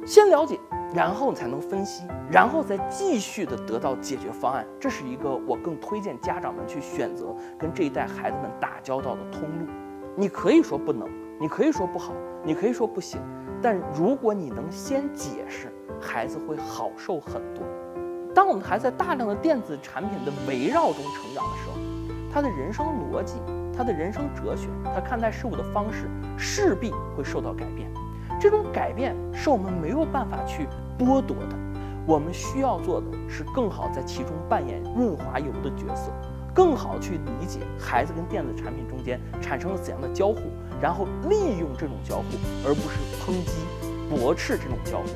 先了解，然后才能分析，然后再继续的得到解决方案。这是一个我更推荐家长们去选择跟这一代孩子们打交道的通路。你可以说不能，你可以说不好，你可以说不行，但如果你能先解释，孩子会好受很多。当我们还在大量的电子产品的围绕中成长的时候，他的人生逻辑，他的人生哲学，他看待事物的方式势必会受到改变。这种改变是我们没有办法去剥夺的，我们需要做的是更好在其中扮演润滑油的角色，更好去理解孩子跟电子产品中间产生了怎样的交互，然后利用这种交互，而不是抨击、驳斥这种交互。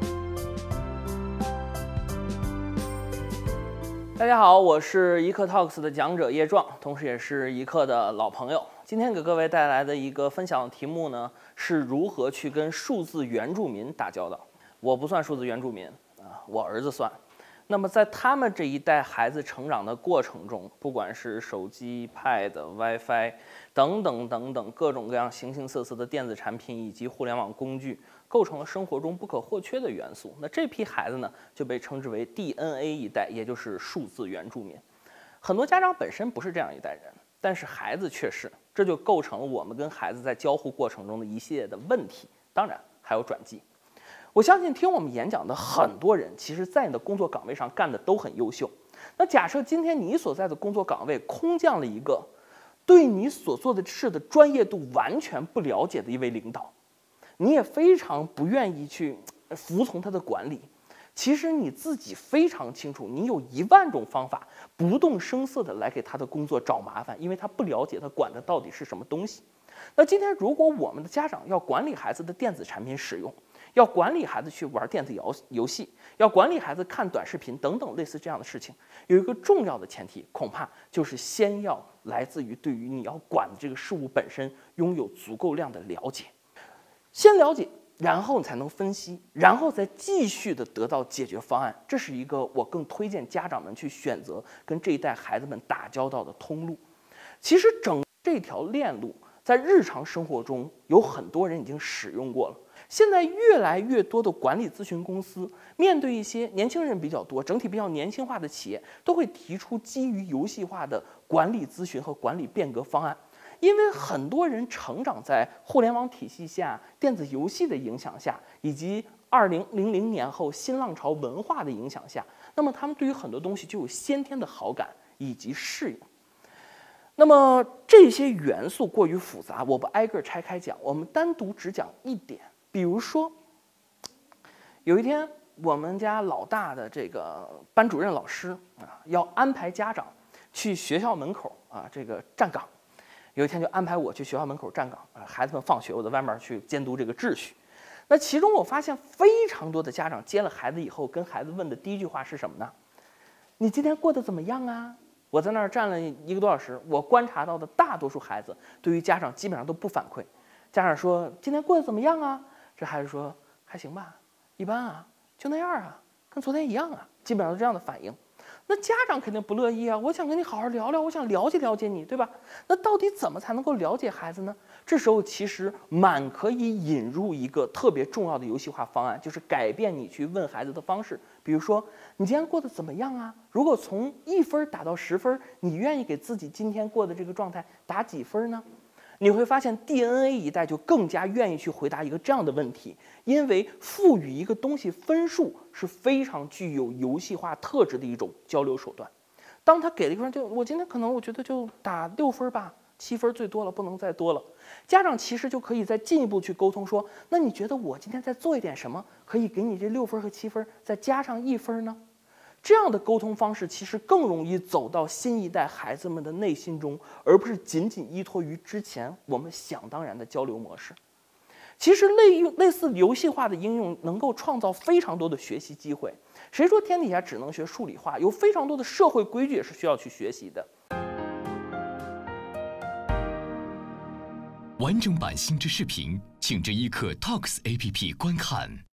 大家好，我是一课 Talks 的讲者叶壮，同时也是一课的老朋友。今天给各位带来的一个分享的题目呢，是如何去跟数字原住民打交道。我不算数字原住民啊，我儿子算。那么在他们这一代孩子成长的过程中，不管是手机、Pad、WiFi 等等各种各样形形色色的电子产品以及互联网工具，构成了生活中不可或缺的元素。那这批孩子呢，就被称之为 DNA 一代，也就是数字原住民。很多家长本身不是这样一代人，但是孩子却是，这就构成了我们跟孩子在交互过程中的一系列的问题，当然还有转机。我相信听我们演讲的很多人，其实在你的工作岗位上干的都很优秀。那假设今天你所在的工作岗位空降了一个对你所做的事的专业度完全不了解的一位领导，你也非常不愿意去服从他的管理。其实你自己非常清楚，你有10000种方法不动声色的来给他的工作找麻烦，因为他不了解他管的到底是什么东西。那今天如果我们的家长要管理孩子的电子产品使用，要管理孩子去玩电子游戏，要管理孩子看短视频等等类似这样的事情，有一个重要的前提，恐怕就是先要来自于对于你要管的这个事物本身拥有足够量的了解。先了解，然后才能分析，然后再继续的得到解决方案。这是一个我更推荐家长们去选择跟这一代孩子们打交道的通路。其实整这条链路在日常生活中有很多人已经使用过了。现在越来越多的管理咨询公司面对一些年轻人比较多、整体比较年轻化的企业，都会提出基于游戏化的管理咨询和管理变革方案。因为很多人成长在互联网体系下、电子游戏的影响下，以及2000年后新浪潮文化的影响下，那么他们对于很多东西就有先天的好感以及适应。那么这些元素过于复杂，我不挨个拆开讲，我们单独只讲一点。比如说，有一天我们家老大的这个班主任老师啊，要安排家长去学校门口啊这个站岗。有一天就安排我去学校门口站岗啊，孩子们放学我在外面去监督这个秩序。那其中我发现非常多的家长接了孩子以后，跟孩子问的第一句话是什么呢？你今天过得怎么样啊？我在那儿站了1个多小时，我观察到的大多数孩子对于家长基本上都不反馈。家长说今天过得怎么样啊？这孩子说还行吧，一般啊，就那样啊，跟昨天一样啊，基本上是这样的反应。那家长肯定不乐意啊，我想跟你好好聊聊，我想了解了解你，对吧？那到底怎么才能够了解孩子呢？这时候其实蛮可以引入一个特别重要的游戏化方案，就是改变你去问孩子的方式。比如说，你今天过得怎么样啊？如果从1分打到10分，你愿意给自己今天过的这个状态打几分呢？你会发现 DNA 一代就更加愿意去回答一个这样的问题，因为赋予一个东西分数是非常具有游戏化特质的一种交流手段。当他给了一分，就我今天可能我觉得就打6分吧，7分最多了，不能再多了。家长其实就可以再进一步去沟通说，那你觉得我今天再做一点什么，可以给你这6分和7分再加上1分呢？这样的沟通方式其实更容易走到新一代孩子们的内心中，而不是仅仅依托于之前我们想当然的交流模式。其实类似游戏化的应用能够创造非常多的学习机会。谁说天底下只能学数理化？有非常多的社会规矩也是需要去学习的。 完整版新知视频，请至一课 Talks APP 观看。